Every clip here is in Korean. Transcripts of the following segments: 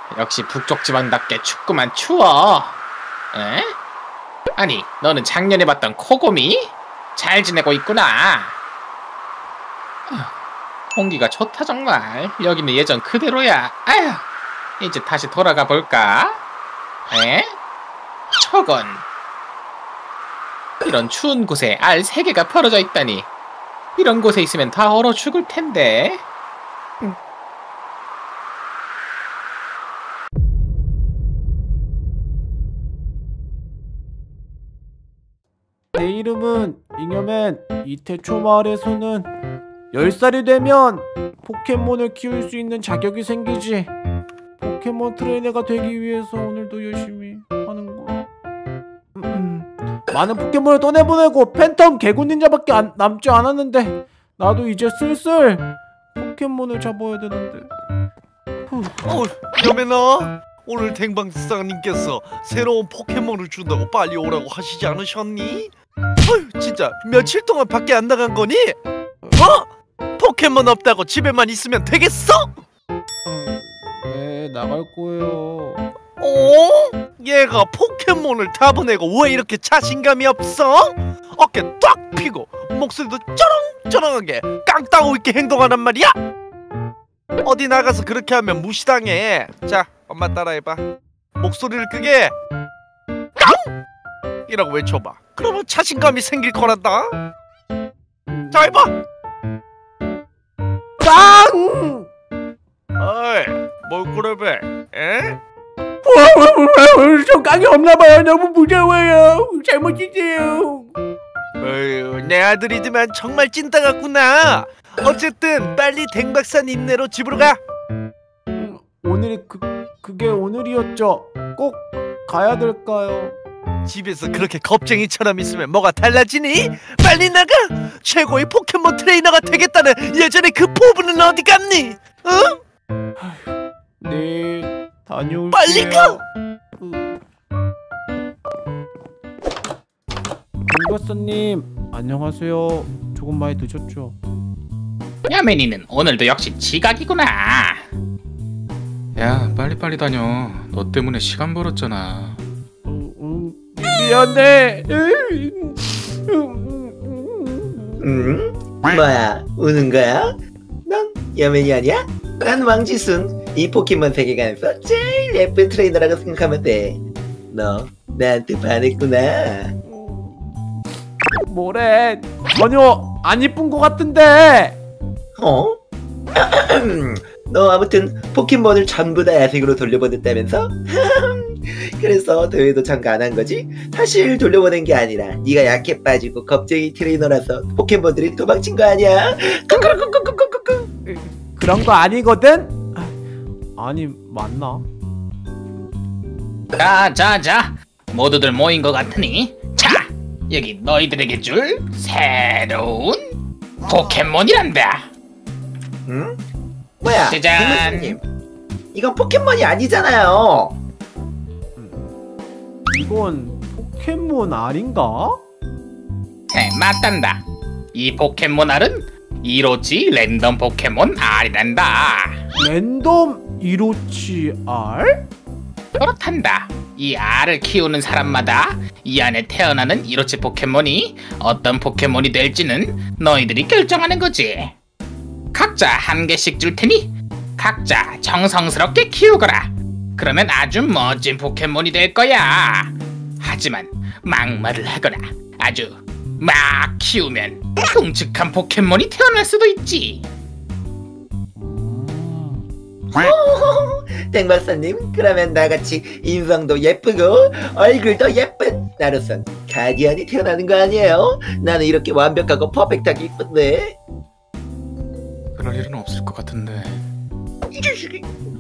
역시 북쪽 지방답게 춥구만 추워. 에? 아니 너는 작년에 봤던 코고미? 잘 지내고 있구나. 공기가 좋다 정말. 여기는 예전 그대로야. 아휴, 이제 다시 돌아가 볼까? 에? 저건 이런 추운 곳에 알 3개가 벌어져 있다니. 이런 곳에 있으면 다 얼어 죽을 텐데. 내 이름은 잉여맨. 이태초 마을에서는 10살이 되면 포켓몬을 키울 수 있는 자격이 생기지. 포켓몬 트레이너가 되기 위해서 오늘도 열심히 하는 거. 많은 포켓몬을 떠내보내고 팬텀 개구닌자밖에 남지 않았는데 나도 이제 슬슬 포켓몬을 잡아야 되는데. 여맨아, 오늘 댕방사님께서 새로운 포켓몬을 준다고 빨리 오라고 하시지 않으셨니? 어휴, 진짜 며칠 동안 밖에 안 나간 거니? 포켓몬 없다고 집에만 있으면 되겠어? 네, 나갈 거예요. 얘가 포켓몬을 다 보내고 왜 이렇게 자신감이 없어? 어깨 딱 피고 목소리도 쩌렁쩌렁하게 깡따고 있게 행동하란 말이야? 어디 나가서 그렇게 하면 무시당해. 자, 엄마 따라해봐. 목소리를 크게 깡! 이라고 외쳐봐. 그러면 자신감이 생길 거란다. 자, 해봐. 깡! 어이, 뭘 그러배? 에? 저 깡이 없나봐요. 너무 무서워요. 잘못했어요. 어휴, 내 아들이지만 정말 찐따 같구나. 어쨌든 빨리 댕박사님네로 집으로 가. 오늘이 그게 오늘이었죠. 꼭 가야 될까요? 집에서 그렇게 겁쟁이처럼 있으면 뭐가 달라지니? 빨리 나가! 최고의 포켓몬 트레이너가 되겠다는 예전의 그 포부는 어디 갔니? 응? 네, 다녀올게요. 빨리 가! 김박사님, 안녕하세요. 조금 많이 늦었죠? 야맨이는 오늘도 역시 지각이구나. 야, 빨리빨리 다녀. 너 때문에 시간 벌었잖아. 미안해. 뭐야, 우는 거야? 넌 여맨이 아니야? 난 왕지순. 이 포켓몬 세계관에서 제일 예쁜 트레이너라고 생각하면 돼. 너 나한테 반했구나. 뭐래? 전혀 안 이쁜 것 같은데. 어? 너 아무튼 포켓몬을 전부 다 야생으로 돌려보냈다면서? 그래서 대회도 참가 안 한 거지? 사실 돌려보낸 게 아니라 네가 약해 빠지고 겁쟁이 트레이너라서 포켓몬들이 도망친 거 아니야? 그런 거 아니거든? 아니, 맞나? 자 모두들 모인 것 같으니 자, 여기 너희들에게 줄 새로운 포켓몬이란다. 응? 뭐야, 짜잔. 김은수님, 이건 포켓몬이 아니잖아요. 이건 포켓몬 알인가? 맞단다. 이 포켓몬 알은 이로치 랜덤 포켓몬 알이란다. 랜덤 이로치 알? 그렇단다. 이 알을 키우는 사람마다 이 안에 태어나는 이로치 포켓몬이 어떤 포켓몬이 될지는 너희들이 결정하는 거지. 각자 한 개씩 줄 테니 각자 정성스럽게 키우거라. 그러면 아주 멋진 포켓몬이 될 거야. 하지만 막말을 하거나 아주 막 키우면 흉측한 포켓몬이 태어날 수도 있지. 땡박사님, 그러면 나같이 인성도 예쁘고 얼굴도 예쁜 나로선 가디언이 태어나는 거 아니에요? 나는 이렇게 완벽하고 퍼펙트하게 이쁜데. 그럴 일은 없을 것 같은데. 이 자식이.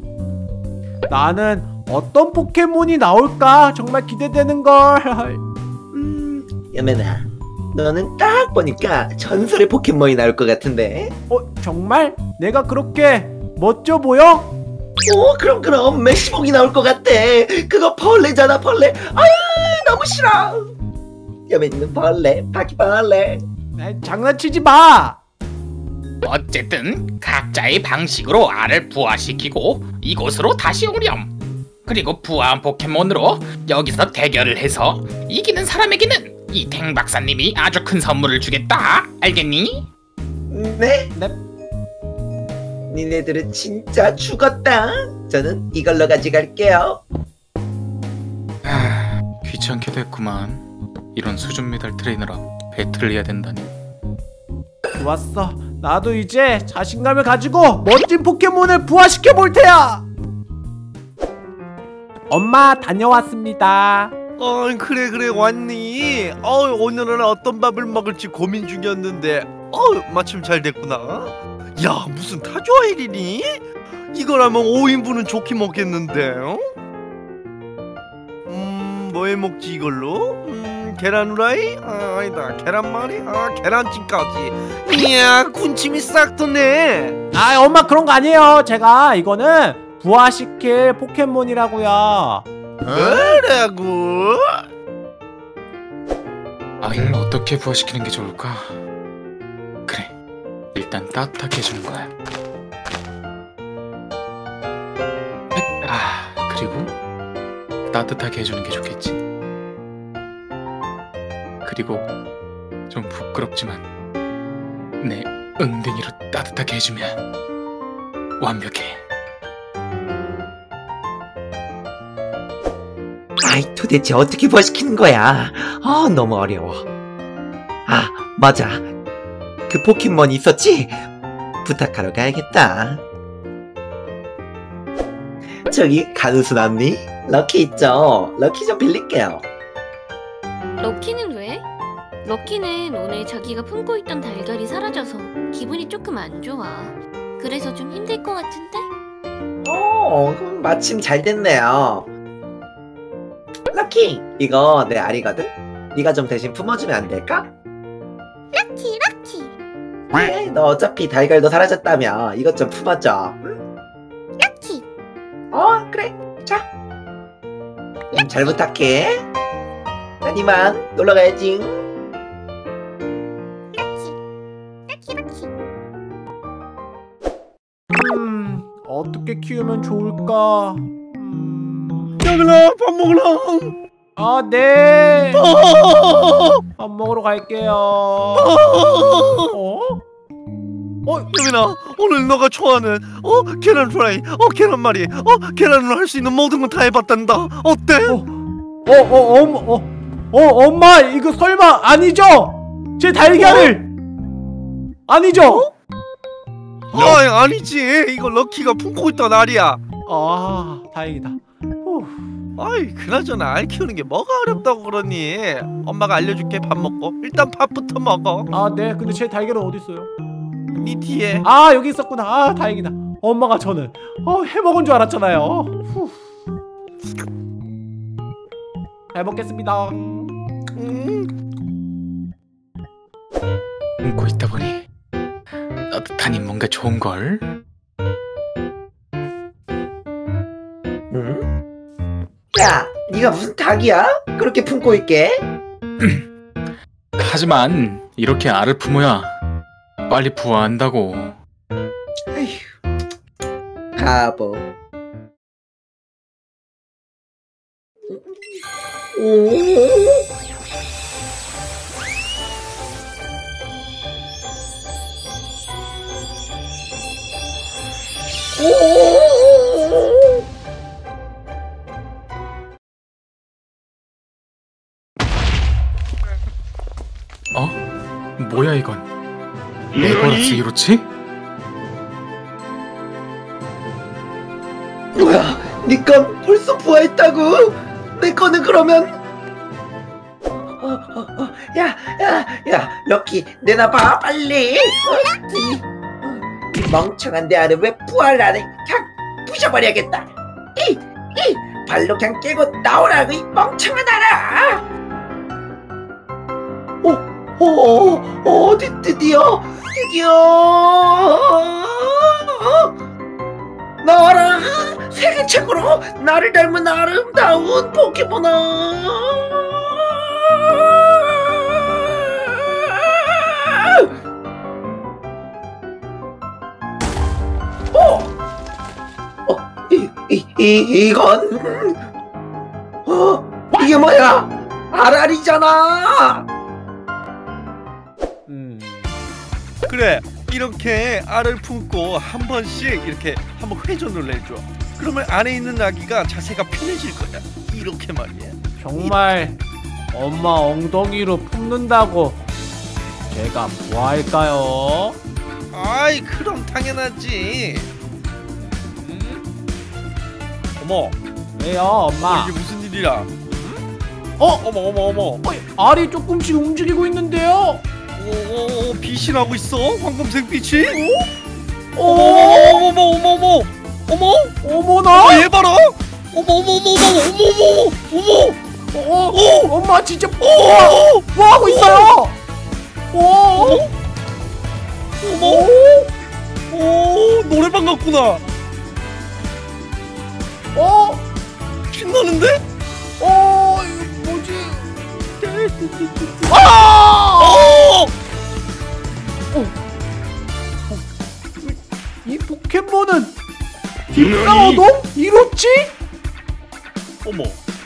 나는 어떤 포켓몬이 나올까 정말 기대되는걸. 여맨아, 너는 딱 보니까 전설의 포켓몬이 나올 것 같은데. 정말? 내가 그렇게 멋져 보여? 오, 그럼 메시복이 나올 것 같대. 그거 벌레잖아, 벌레. 아유, 너무 싫어. 여맨이는 벌레, 바퀴벌레. 장난치지 마. 어쨌든 각자의 방식으로 알을 부화시키고 이곳으로 다시 오렴. 그리고 부화한 포켓몬으로 여기서 대결을 해서 이기는 사람에게는 이 탱 박사님이 아주 큰 선물을 주겠다. 알겠니? 네? 네. 니네들은 진짜 죽었다. 저는 이걸로 가져갈게요. 귀찮게 됐구만. 이런 수준 미달 트레이너랑 배틀을 해야 된다니. 좋았어. 나도 이제 자신감을 가지고 멋진 포켓몬을 부화시켜 볼 테야. 엄마 다녀왔습니다. 그래 왔니? 오늘은 어떤 밥을 먹을지 고민 중이었는데 마침 잘 됐구나. 야, 무슨 타조아일이니? 이거라면 5인분은 좋게 먹겠는데. 뭐 해 먹지 이걸로? 계란 후라이? 아니다, 계란말이? 계란찜까지. 이야, 군침이 싹 도네. 엄마 그런 거 아니에요. 제가 이거는 부화시킬 포켓몬이라고요. 뭐라고? 알을 어떻게 부화시키는 게 좋을까? 그래, 일단 따뜻하게 해주는 거야. 그리고 따뜻하게 해주는 게 좋겠지. 그리고 좀 부끄럽지만 내 엉덩이로 따뜻하게 해주면 완벽해. 아이, 도대체 어떻게 부화시키는 거야? 너무 어려워. 맞아. 그 포켓몬 있었지? 부탁하러 가야겠다. 저기 가누스 남니? 럭키 있죠? 럭키 좀 빌릴게요. 럭키는 왜? 럭키는 오늘 자기가 품고 있던 달걀이 사라져서 기분이 조금 안 좋아. 그래서 좀 힘들 것 같은데? 그럼 마침 잘 됐네요. 럭키, 이거 내 알이거든? 네가 좀 대신 품어주면 안 될까? 럭키! 그래, 너 어차피 달걀도 사라졌다며 이것 좀 품어줘. 응? 럭키! 그래, 자. 잘 부탁해. 난 이만 놀러 가야지. 럭키! 어떻게 키우면 좋을까? 여기라, 밥 먹으라. 네. 밥 먹으러 갈게요. 여민아, 오늘 너가 좋아하는 계란 후라이, 계란말이, 계란으로 할 수 있는 모든 건 다 해봤단다. 어때? 엄마 이거 설마 아니죠? 제 달걀을 아니죠? 아니지. 이거 럭키가 품고 있던 알이야. 다행이다. 그나저나 알 키우는 게 뭐가 어렵다고 그러니? 엄마가 알려줄게. 밥 먹고 일단 밥부터 먹어. 네. 근데 제 달걀은 어디 있어요? 네 뒤에. 여기 있었구나. 다행이다. 엄마가 저는 해먹은 줄 알았잖아요. 잘 먹겠습니다. 웃고 있다 보니 따뜻하니 뭔가 좋은걸? 야, 네가 무슨 닭이야? 그렇게 품고 있게? 하지만 이렇게 알을 품어야 빨리 부화한다고. 에휴, 바보. 뭐야 이건? 레고라스 이로치? 뭐야, 네 건 벌써 부화했다고? 내 거는 그러면? 야, 럭키, 내놔봐, 빨리. 이 멍청한 내 알을 왜 부화를 안 해? 그냥 부셔버려야겠다. 이 발로 그냥 깨고 나오라고, 이 멍청한 알아. 드디어 나와라. 세계 최고로 나를 닮은 아름다운 포켓몬아. 이건 이게 뭐야? 알알이잖아. 그래, 이렇게 알을 품고 한 번씩 이렇게 한번 회전을 해줘. 그러면 안에 있는 아기가 자세가 편해질 거야. 이렇게 말이야. 정말 엄마 엉덩이로 품는다고 제가 뭐 할까요? 아이, 그럼 당연하지. 어머, 왜요 엄마? 이게 무슨 일이야? 어머. 알이 조금씩 움직이고 있는데요? 오, 빛이 나고 있어? 황금색 빛이? 어머나! 얘 봐라! 어머! 엄마 진짜 뭐 하고 있어요? 오, 노래방 같구나. 신나는데? 이거 뭐지? 이 포켓몬은 딥사어동? 이렇지? 어머,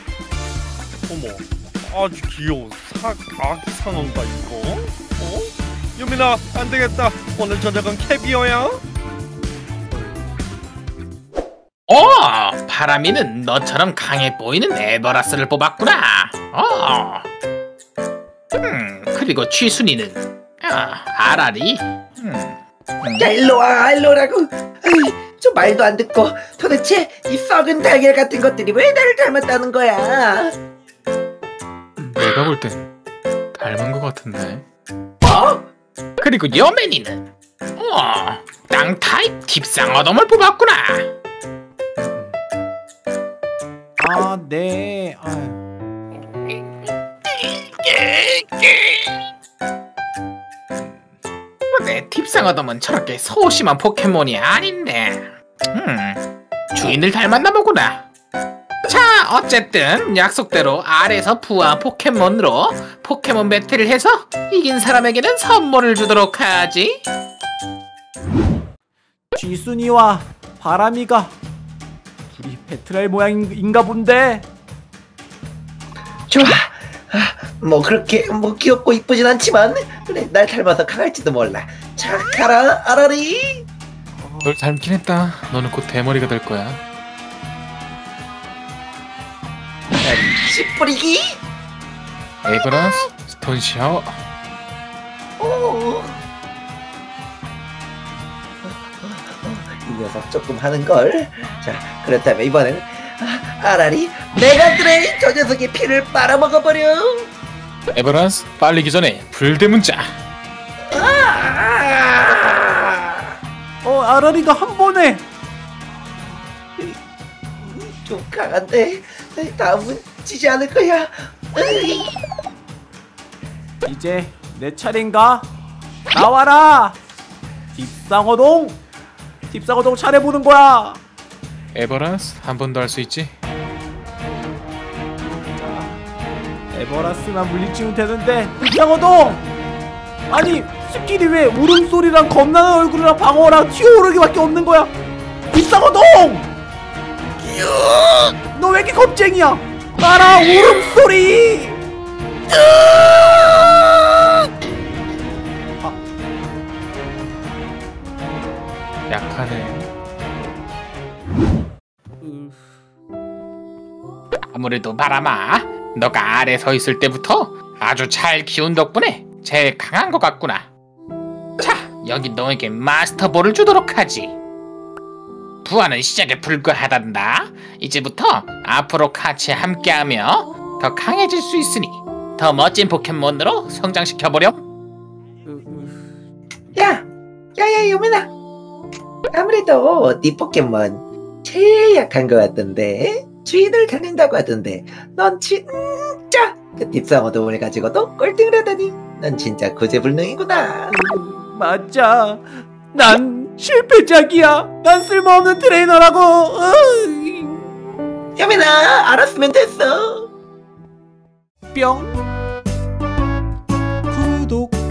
아주 귀여운 아기 상어인가 이거? 유민아, 안 되겠다. 오늘 저녁은 캐비어야. 바람이는 너처럼 강해 보이는 에버라스를 뽑았구나. 그리고 취순이는 아라리. 야, 일로라고. 저 말도 안 듣고 도대체 이 썩은 달걀 같은 것들이 왜 나를 닮았다는 거야? 내가 볼 땐 닮은 것 같은데. 그리고 여맨이는 땅 타입 딥상어돔을 뽑았구나. 네. 내 딥상어돔은 저렇게 소심한 포켓몬이 아닌데. 주인을 닮았나 보구나. 자, 어쨌든 약속대로 알에서 부화 포켓몬으로 포켓몬 배틀을 해서 이긴 사람에게는 선물을 주도록 하지. 쥐순이와 바람이가 둘이 배틀할 모양인가 본데. 좋아. 뭐 그렇게 귀엽고 이쁘진 않지만 그래, 날 닮아서 강할지도 몰라. 자, 가라 아라리. 널 닮긴 했다. 너는 곧 대머리가 될 거야. 씨 뿌리기. 에버라스 스톤 샤워. 이 녀석 조금 하는걸. 자, 그렇다면 이번엔 아라리 메가드레인 저 녀석의 피를 빨아먹어버려. 에버라스 빨리기 전에 불대문자. 아라리가 한 번에. 좀 강한데 다음은 지지 않을 거야. 이제 내 차례인가? 나와라! 딥상어동 차례 보는 거야. 에버라스 한 번 더 할 수 있지? 에버라스만 물리치면 되는데 딥상어동! 아니 스킬이 왜 울음소리랑 겁나는 얼굴이랑 방어랑 튀어오르기밖에 없는 거야? 딥상어동! 너 왜 이렇게 겁쟁이야? 따라 울음소리! 약하네. 아무래도 바람아, 너가 아래 서 있을 때부터 아주 잘 키운 덕분에 제일 강한 것 같구나. 자, 여기 너에게 마스터볼을 주도록 하지. 부하는 시작에 불과하단다. 이제부터 앞으로 같이 함께하며 더 강해질 수 있으니 더 멋진 포켓몬으로 성장시켜보렴. 야, 유민아. 아무래도 네 포켓몬 제일 약한 것 같던데. 주인을 다닌다고 하던데 넌 진짜 그 딥상어돔을 가지고도 꼴등을 하다니. 넌 진짜 구제불능이구나. 맞아. 난 실패작이야. 난 쓸모없는 트레이너라고. 유민아, 알았으면 됐어. 뿅. 구독. 뿅.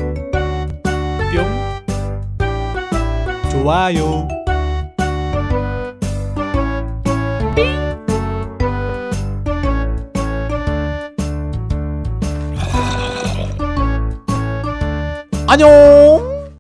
좋아요. 안녕.